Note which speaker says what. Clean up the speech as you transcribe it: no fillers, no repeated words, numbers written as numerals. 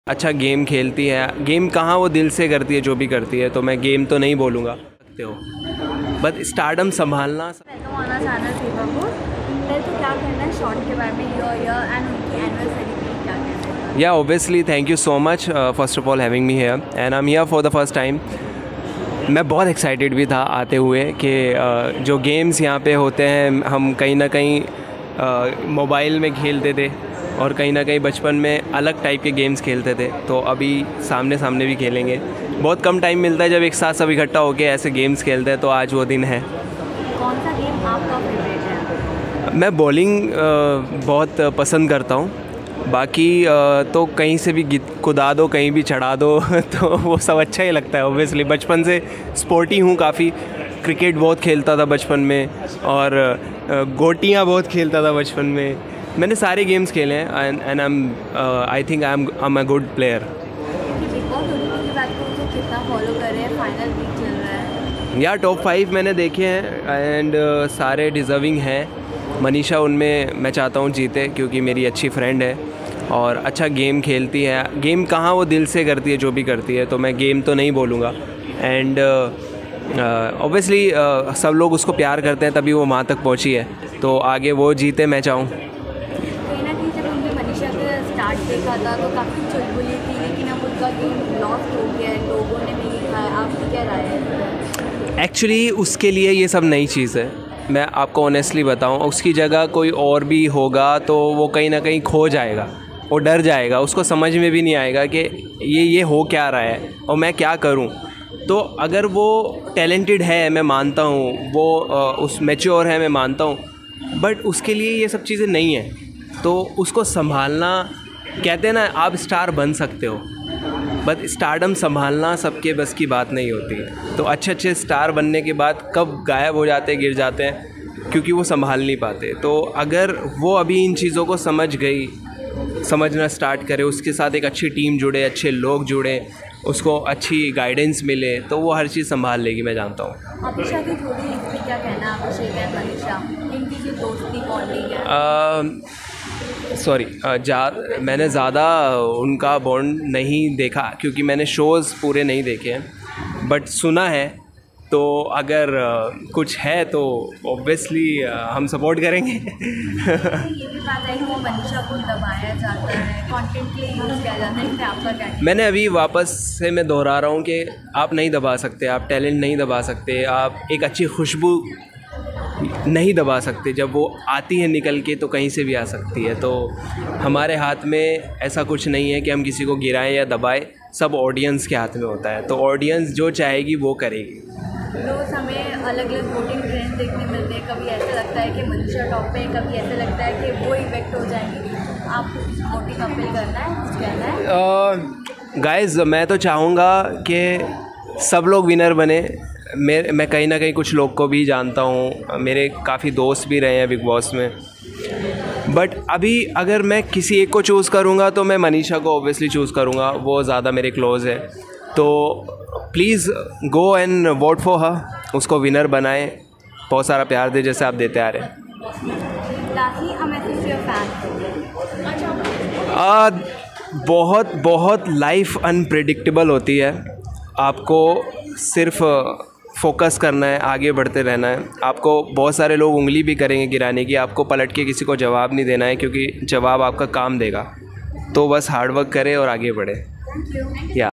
Speaker 1: अच्छा गेम खेलती है। गेम कहाँ, वो दिल से करती है जो भी करती है, तो मैं गेम तो नहीं बोलूँगा सकते हो, बट स्टारडम संभालना।
Speaker 2: मैं तो आना चाहना थी बाबू। मैं तो क्या कहना है शॉन के बारे में, ईयर एंड उनकी एनिवर्सरी में क्या कहना है?
Speaker 1: या obviously thank you so much first of all having me here and I am here for the first time. मैं बहुत एक्साइटेड भी था आते हुए कि जो गेम्स यहाँ पे होते हैं हम कहीं ना कहीं मोबाइल में खेलते थे और कहीं ना कहीं बचपन में अलग टाइप के गेम्स खेलते थे, तो अभी सामने सामने भी खेलेंगे। बहुत कम टाइम मिलता है जब एक साथ सब इकट्ठा होकर ऐसे गेम्स खेलते हैं, तो आज वो दिन है।
Speaker 2: कौन सा गेम आपका फेवरेट है?
Speaker 1: मैं बॉलिंग बहुत पसंद करता हूँ। बाकी तो कहीं से भी कुदा दो, कहीं भी चढ़ा दो तो वो सब अच्छा ही लगता है। ऑब्वियसली बचपन से स्पोर्टी हूँ काफ़ी। क्रिकेट बहुत खेलता था बचपन में और गोटियाँ बहुत खेलता था बचपन में। मैंने सारे गेम्स खेले हैं and I think I am a good player.
Speaker 2: Bigg Boss OTT की बात करूँ तो कितना फॉलो कर रहे हैं? फाइनल वीक चल रहा है।
Speaker 1: या टॉप 5 मैंने देखे हैं एंड सारे डिज़र्विंग हैं। मनीषा उनमें मैं चाहता हूँ जीते क्योंकि मेरी अच्छी फ्रेंड है और अच्छा गेम खेलती है। गेम कहाँ, वो दिल से करती है जो भी करती है, तो मैं गेम तो नहीं बोलूँगा। एंड ऑब्वियसली सब लोग उसको प्यार करते हैं तभी वो वहाँ तक पहुँची है, तो आगे वो जीते मैं चाहूँ।
Speaker 2: कहीं ना कहीं जब हमने मनीषा का स्टार्ट देखा था तो काफ़ी चुलबुली थी, लेकिन अब उनका गेम लॉस्ट हो गया है, लोगों ने भी लिखा है। आपकी क्या राय है?
Speaker 1: एक्चुअली उसके लिए ये सब नई चीज़ है। मैं आपको ऑनेस्टली बताऊं, उसकी जगह कोई और भी होगा तो वो कहीं ना कहीं खो जाएगा, वो डर जाएगा, उसको समझ में भी नहीं आएगा कि ये हो क्या रहा है और मैं क्या करूं। तो अगर वो टैलेंटेड है, मैं मानता हूं, वो उस मैच्योर है, मैं मानता हूं, बट उसके लिए ये सब चीज़ें नहीं हैं। तो उसको संभालना, कहते हैं ना आप स्टार बन सकते हो, बट स्टारडम संभालना सबके बस की बात नहीं होती है। तो अच्छे अच्छे स्टार बनने के बाद कब गायब हो जाते हैं, गिर जाते हैं, क्योंकि वो संभाल नहीं पाते। तो अगर वो अभी इन चीज़ों को समझ गई, समझना स्टार्ट करे, उसके साथ एक अच्छी टीम जुड़े, अच्छे लोग जुड़े, उसको अच्छी गाइडेंस मिले, तो वो हर चीज़ संभाल लेगी, मैं जानता हूँ।
Speaker 2: अभिषा की जोड़ी इस पर क्या कहना है? अभिषेक एंड मनीषा, इनकी जो दोस्ती बॉन्डिंग है।
Speaker 1: सॉरी, मैंने ज़्यादा उनका बॉन्ड नहीं देखा क्योंकि मैंने शोज़ पूरे नहीं देखे हैं, बट सुना है। तो अगर कुछ है तो ऑब्वियसली हम सपोर्ट करेंगे।
Speaker 2: ये भी बात है कि वो मनीषा को दबाया जाता है, कंटेंट के लिए यूज़ किया जाता है, इस पे आपका क्या?
Speaker 1: मैंने अभी वापस से मैं दोहरा रहा हूँ कि आप नहीं दबा सकते, आप टैलेंट नहीं दबा सकते, आप एक अच्छी खुशबू नहीं दबा सकते। जब वो आती है निकल के तो कहीं से भी आ सकती है। तो हमारे हाथ में ऐसा कुछ नहीं है कि हम किसी को गिराएं या दबाएं, सब ऑडियंस के हाथ में होता है। तो ऑडियंस जो चाहेगी वो करेगी।
Speaker 2: रोज़ हमें अलग अलग वोटिंग ट्रेंड देखने मिलते हैं। कभी ऐसा लगता है कि मनीषा टॉप पे, कभी ऐसा लगता है कि वो इफेक्ट हो जाएंगी। आपको वोटिंग अपील करना है, कुछ कहना है?
Speaker 1: गाइस मैं तो चाहूँगा कि सब लोग विनर बने। मैं कहीं ना कहीं कुछ लोग को भी जानता हूँ, मेरे काफ़ी दोस्त भी रहे हैं बिग बॉस में, बट अभी अगर मैं किसी एक को चूज़ करूँगा तो मैं मनीषा को ऑब्वियसली चूज़ करूँगा, वो ज़्यादा मेरे क्लोज़ है। तो please go and vote for her, उसको विनर बनाएं, बहुत सारा प्यार दे जैसे आप देते आ रहे हैं। बहुत बहुत लाइफ अनप्रेडिक्टेबल होती है। आपको सिर्फ फोकस करना है, आगे बढ़ते रहना है। आपको बहुत सारे लोग उंगली भी करेंगे गिराने की, आपको पलट के किसी को जवाब नहीं देना है क्योंकि जवाब आपका काम देगा। तो बस हार्ड वर्क करें और आगे बढ़े।
Speaker 2: Thank you.
Speaker 1: या